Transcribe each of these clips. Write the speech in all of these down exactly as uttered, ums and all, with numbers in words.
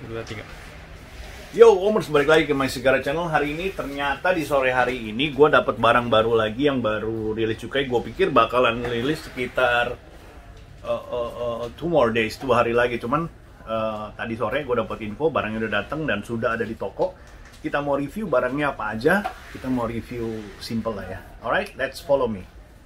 dua, tiga. Yo, Omers, balik lagi ke My Segara Channel. Hari ini ternyata di sore hari ini gue dapet barang baru lagi yang baru rilis cukai. Gue pikir bakalan rilis sekitar uh, uh, uh, two more days, dua hari lagi. Cuman uh, tadi sore gue dapet info barangnya udah datang dan sudah ada di toko. Kita mau review barangnya apa aja. Kita mau review simple lah ya. Alright, let's follow me.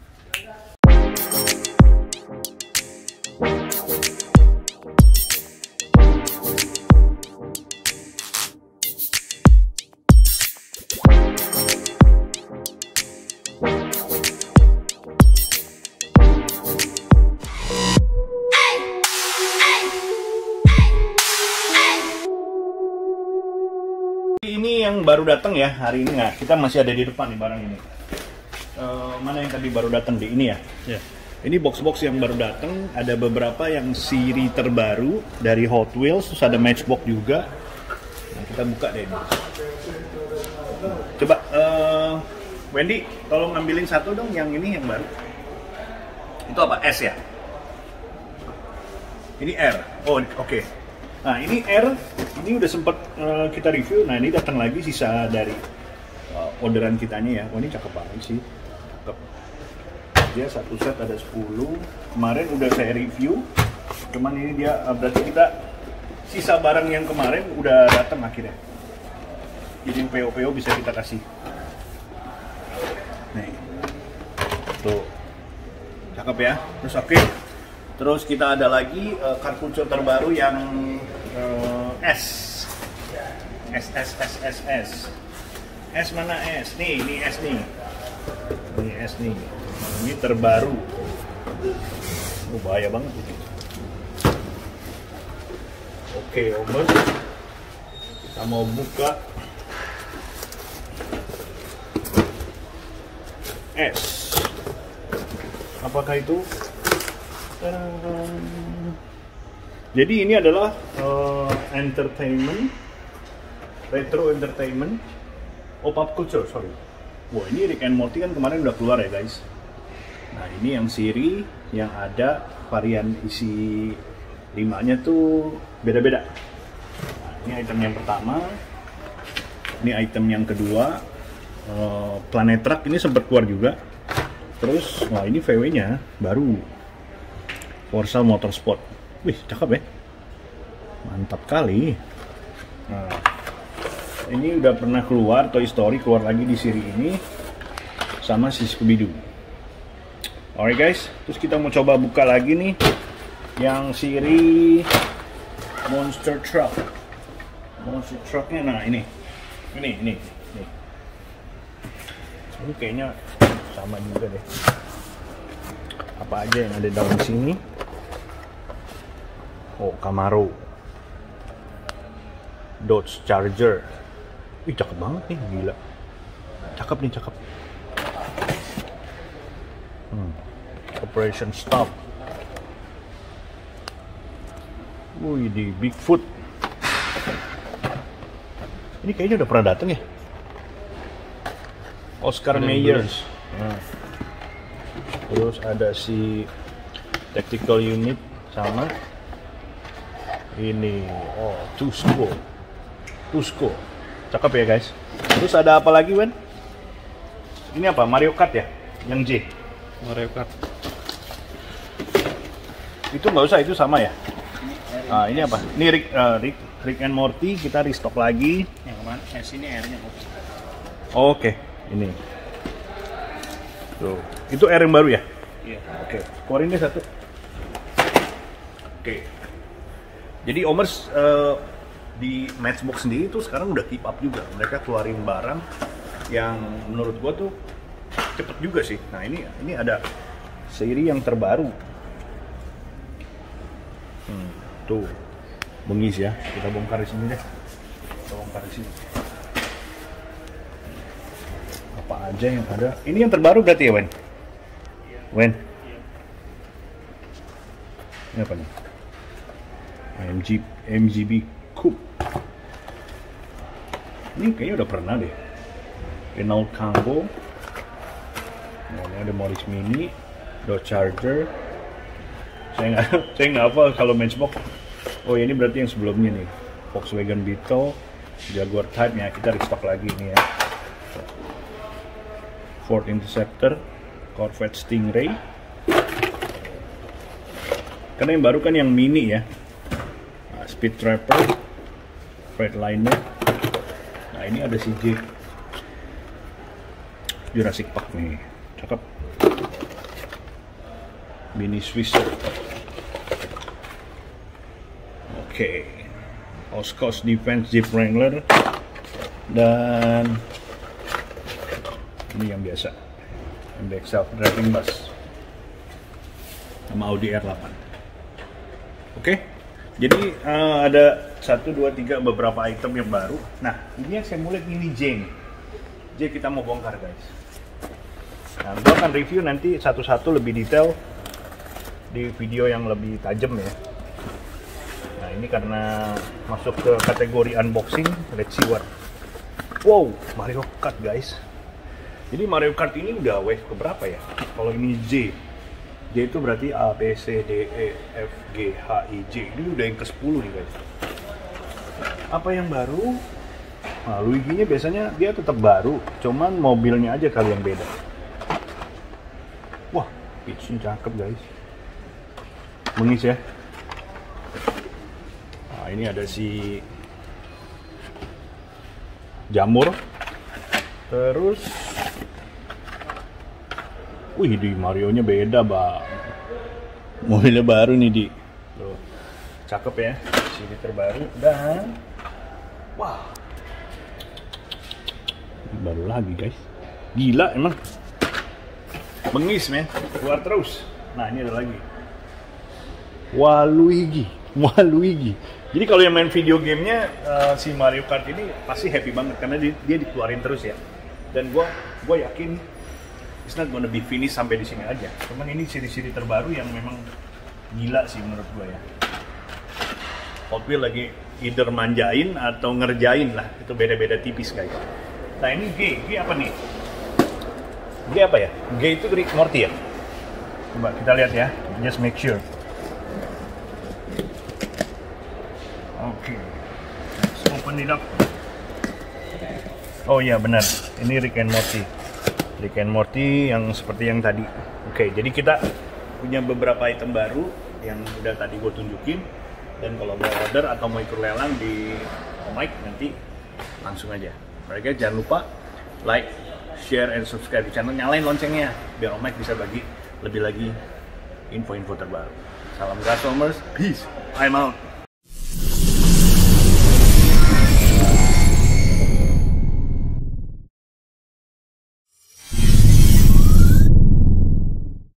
Ini yang baru datang ya hari ini. Nah, kita masih ada di depan nih barang ini. Uh, mana yang tadi baru datang di ini ya? Yeah. Ini box-box yang baru datang. Ada beberapa yang seri terbaru dari Hot Wheels. Terus ada Matchbox juga. Nah, kita buka deh ini. Coba, uh, Wendy, tolong ngambilin satu dong yang ini yang baru. Itu apa? S ya? Ini R. Oh, oke. Okay. Nah, ini R, ini udah sempat uh, kita review. Nah, ini datang lagi sisa dari uh, orderan kitanya ya. Oh, ini cakep banget sih. Cakep. Dia satu set ada sepuluh. Kemarin udah saya review. Cuman ini dia uh, berarti kita sisa barang yang kemarin udah datang akhirnya. Jadi yang P O P O bisa kita kasih. Nih. Tuh. Cakep ya. Terus oke. Okay. Terus kita ada lagi uh, cartouche terbaru yang uh, S. S, S, S, S, S. S mana S? Nih, ini S nih. Ini S nih. Ini terbaru. Oh, bahaya banget ini. Oke, Omers. Kita mau buka S. Apakah itu? Jadi ini adalah uh, entertainment, retro entertainment, oh pop culture, sorry. Wah, ini Rick and Morty kan kemarin udah keluar ya guys. Nah, ini yang seri yang ada varian isi limanya tuh beda-beda. Nah, ini item yang pertama, ini item yang kedua, uh, Planet Truck ini sempat keluar juga. Terus, wah ini V W-nya baru. Forza Motorsport. Wih, cakep ya. Mantap kali. Nah, ini udah pernah keluar Toy Story, keluar lagi di seri ini sama si Scooby-Doo. Alright guys, terus kita mau coba buka lagi nih yang seri Monster Truck. Monster Trucknya, nah ini, ini, ini, ini. Ini kayaknya sama juga deh. Apa aja yang ada dalam sini? Oh, Camaro, Dodge Charger. Ih, cakep banget nih, gila. Cakep nih, cakep. Hmm. Operation Stop. Wih, di Bigfoot. Ini kayaknya udah pernah datang ya. Oscar Mayers. Nah. Terus ada si Tactical Unit sama ini, oh Tusco, Tusco, cakep ya guys. Terus ada apa lagi, Wen? Ini apa? Mario Kart ya? Yang J? Mario Kart. Itu nggak usah, itu sama ya? Nah, ini apa? Ini Rick, uh, Rick, Rick and Morty, kita restock lagi. Yang kemana? S ini R-nya. Oh, oke, okay. Ini. Tuh, itu R yang baru ya? Iya. Oke, okay. Keluarin deh satu. Oke. Okay. Jadi Omers uh, di Matchbox sendiri tuh sekarang udah keep up juga. Mereka keluarin barang yang menurut gua tuh cepet juga sih. Nah, ini ini ada seri yang terbaru. Hmm, tuh. Bengis ya. Kita bongkar di sini deh. Kita bongkar di sini. Apa aja yang ada? Ini yang terbaru berarti ya, Wen? Iya. Wen? Iya. Ini apa nih? M G, M G B Coupe. Ini kayaknya udah pernah deh. Renault Kangoo. Nah, ini ada Morris Mini, Dodge Charger. Saya nggak, saya nggak hafal kalau Matchbox. Oh, ini berarti yang sebelumnya nih. Volkswagen Beetle, Jaguar Type ya, kita restock lagi ini ya. Ford Interceptor, Corvette Stingray. Karena yang baru kan yang mini ya. Nah, Speed Trapper, Freightliner. Nah ini ada C J Jurassic Park nih, cakep. Mini Swisher. Oke, Oshkosh Defense Jeep Wrangler, dan ini yang biasa, M D X Self-Driving Bus sama Audi R delapan. Oke, jadi uh, ada satu, dua, tiga beberapa item yang baru. Nah, ini yang saya mulai ini J. J kita mau bongkar guys. Nah, gue akan review nanti satu-satu lebih detail di video yang lebih tajam ya. Nah, ini karena masuk ke kategori unboxing, let's see what. Wow, Mario Kart guys. Jadi Mario Kart ini udah wave keberapa ya? Kalau ini J, J itu berarti A, B, C, D, E, F, G, H, I, J. Ini udah yang ke sepuluh nih guys. Apa yang baru? Nah, Luigi-nya biasanya dia tetap baru, cuman mobilnya aja kali yang beda. Wah, Peach-nya cakep guys. Bengis ya. Nah, ini ada si Jamur. Terus wih, di Mario-nya beda, Bang. Mobilnya baru nih, Di. Tuh. Cakep ya. Sini terbaru dan wah. Baru lagi, guys. Gila emang. Bengis, men. Keluar terus. Nah, ini ada lagi. Waluigi. Waluigi. Jadi kalau yang main video gamenya uh, si Mario Kart ini pasti happy banget karena dia, dia dikeluarin terus ya. Dan gue gue yakin it's not gonna be finish sampai di sini aja. Cuman ini siri-siri terbaru yang memang gila sih menurut gue ya. Hot Wheels lagi either manjain atau ngerjain lah. Itu beda-beda tipis guys. Nah ini G, G apa nih? G apa ya? G itu Rick Morty ya? Coba kita lihat ya, just make sure. Oke, okay. Let's open it up. Oh iya benar, ini Rick and Morty. Rick and Morty yang seperti yang tadi. Oke, okay, jadi kita punya beberapa item baru yang udah tadi gue tunjukin. Dan kalau mau order atau mau ikut lelang di Mike nanti langsung aja. Mereka jangan lupa like, share, and subscribe di channel. Nyalain loncengnya biar Mike bisa bagi lebih lagi info-info terbaru. Salam Gasomers, peace, I'm out.